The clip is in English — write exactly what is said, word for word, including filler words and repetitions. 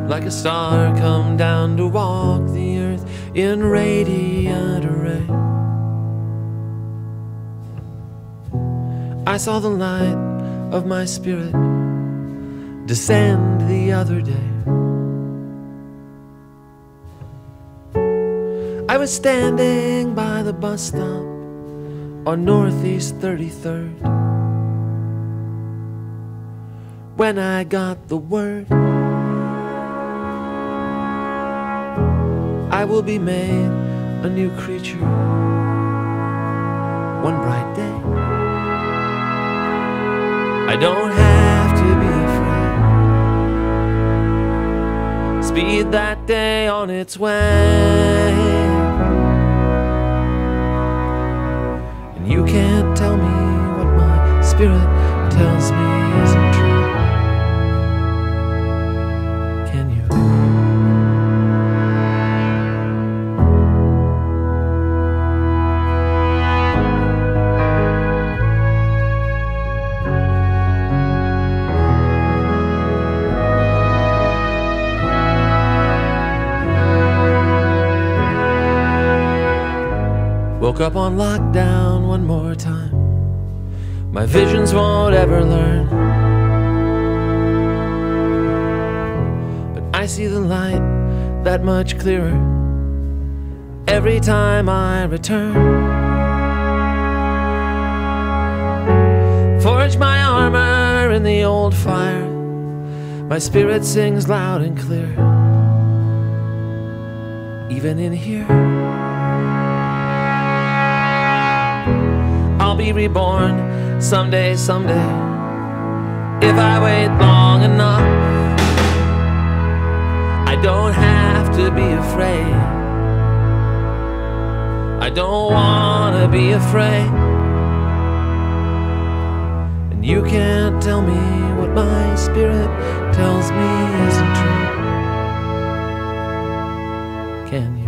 like a star come down to walk the earth in radiant array. I saw the light of my spirit descend the other day. I was standing by the bus stop on Northeast thirty-third when I got the word I will be made a new creature one bright day. I don't have to be afraid. Speed that day on its way, and you can't tell me what my spirit tells me isn't true. Can you? Woke up on lockdown one more time. My visions won't ever learn, but I see the light that much clearer every time I return. Forge my armor in the old fire, my spirit sings loud and clear, even in here. I'll be reborn someday, someday, if I wait long enough. I don't have to be afraid. I don't want to be afraid. And you can't tell me what my spirit tells me isn't true. Can you?